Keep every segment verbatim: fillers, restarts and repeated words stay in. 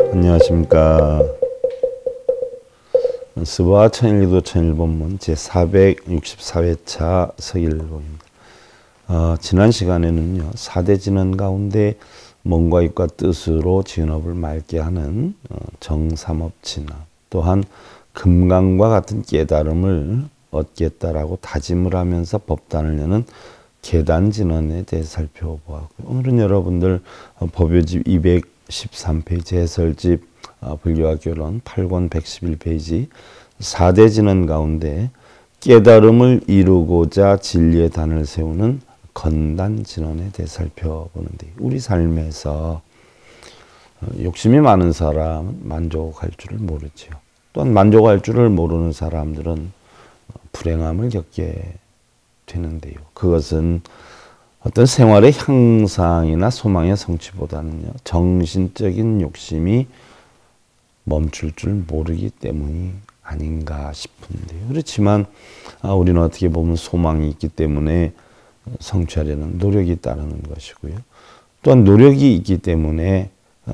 안녕하십니까. 스바 천일기도 천일본문 제사백육십사 회차 서일봉입니다. 어, 지난 시간에는요, 사대 진언 가운데 몸과 입과 뜻으로 진업을 맑게 하는 어, 정삼업진언, 또한 금강과 같은 깨달음을 얻겠다라고 다짐을 하면서 법단을 여는 계단진언에 대해 살펴보았고요. 오늘은 여러분들 어, 법요집 이백십삼 페이지 해설집 어, 불교와 결론 팔 권 백십일 페이지 사대 진언 가운데 깨달음을 이루고자 진리의 단을 세우는 건단진언에 대해 살펴보는데, 우리 삶에서 욕심이 많은 사람은 만족할 줄을 모르지요. 또한 만족할 줄을 모르는 사람들은 불행함을 겪게 되는데요. 그것은 어떤 생활의 향상이나 소망의 성취보다는요, 정신적인 욕심이 멈출 줄 모르기 때문이 아닌가 싶은데요. 그렇지만 우리는 어떻게 보면 소망이 있기 때문에 성취하려는 노력이 따르는 것이고요. 또한 노력이 있기 때문에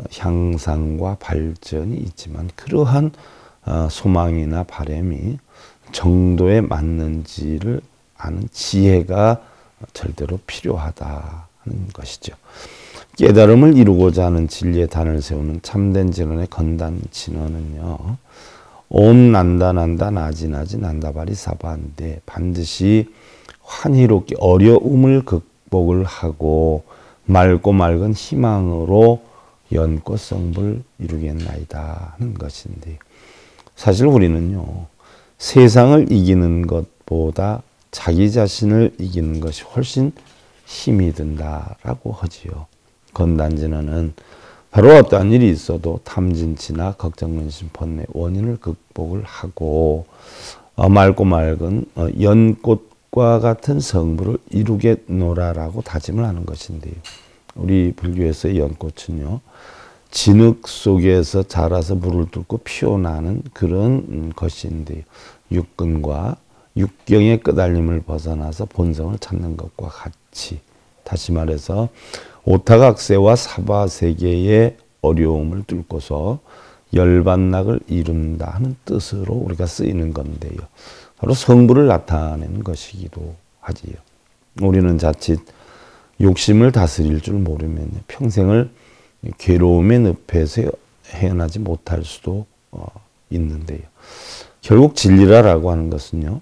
향상과 발전이 있지만, 그러한 소망이나 바람이 정도에 맞는지를 아는 지혜가 절대로 필요하다 하는 것이죠. 깨달음을 이루고자 하는 진리의 단을 세우는 참된 진언의 건단 진언은요, 옴 난다 난다 나지 나지 난다바리 사바인데, 반드시 환희롭게 어려움을 극복을 하고 맑고 맑은 희망으로 연꽃 성불 이루겠나이다 하는 것인데, 사실 우리는요, 세상을 이기는 것보다 자기 자신을 이기는 것이 훨씬 힘이 든다라고 하지요. 건단진언은 바로 어떠한 일이 있어도 탐진치나 걱정근심 번뇌 원인을 극복을 하고 어, 맑고 맑은 어, 연꽃과 같은 성불을 이루겠노라라고 다짐을 하는 것인데요. 우리 불교에서의 연꽃은요, 진흙 속에서 자라서 물을 뚫고 피어나는 그런 것인데요. 육근과 육경의 끄달림을 벗어나서 본성을 찾는 것과 같이, 다시 말해서 오타각세와 사바세계의 어려움을 뚫고서 열반락을 이룬다 하는 뜻으로 우리가 쓰이는 건데요. 바로 성불을 나타내는 것이기도 하지요. 우리는 자칫 욕심을 다스릴 줄 모르면 평생을 괴로움의 늪에서 헤어나지 못할 수도 어, 있는데요. 결국 진리라고 하는 것은요,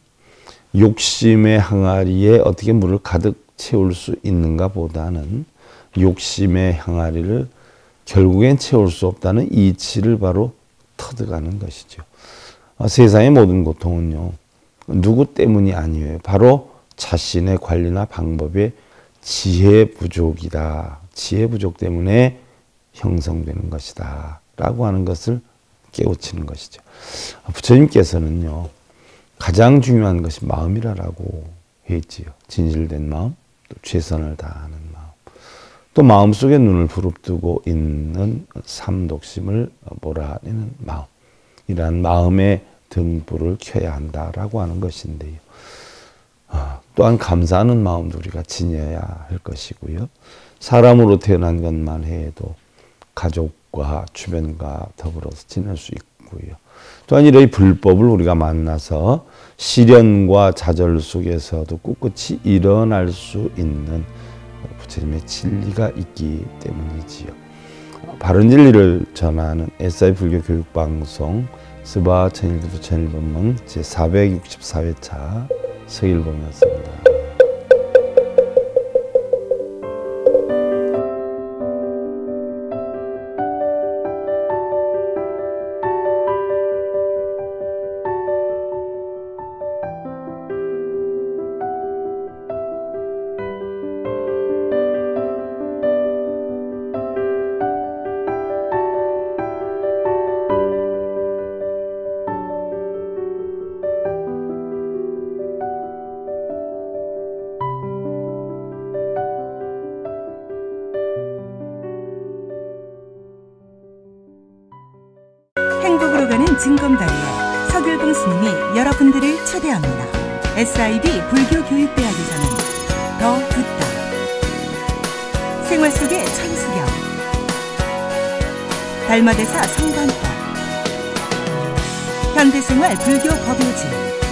욕심의 항아리에 어떻게 물을 가득 채울 수 있는가 보다는 욕심의 항아리를 결국엔 채울 수 없다는 이치를 바로 터득하는 것이죠. 어, 세상의 모든 고통은요, 누구 때문이 아니에요. 바로 자신의 관리나 방법의 지혜 부족이다. 지혜 부족 때문에 형성되는 것이다 라고 하는 것을 깨우치는 것이죠. 부처님께서는요, 가장 중요한 것이 마음이라고 했지요. 진실된 마음, 또 최선을 다하는 마음, 또 마음속에 눈을 부릅뜨고 있는 삼독심을 몰아내는 마음, 이러한 마음의 등불을 켜야 한다라고 하는 것인데요. 또한 감사하는 마음도 우리가 지녀야 할 것이고요. 사람으로 태어난 것만 해도 가족과 주변과 더불어서 지낼 수 있고요. 또한 이러한 불법을 우리가 만나서 시련과 좌절 속에서도 꿋꿋이 일어날 수 있는 부처님의 진리가 있기 때문이지요. 바른 진리를 전하는 에스아이 불교 교육방송 스바 천일기도 천일본문 제사백육십사 회차 서일봉이었습니다. 행복으로 가는 진검다리에 서길봉 스님이 여러분들을 초대합니다. 에스아이비 불교교육대학에서는 더 듣다, 생활 속의 천수경, 달마대사 성관법, 현대생활 불교 법요지,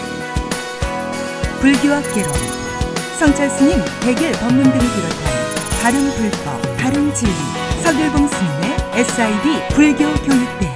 불교학개론, 성찰스님 백일 법문 등을 비롯한 다른 불법, 다른 진리, 서길봉 스님의 에스아이비 불교교육대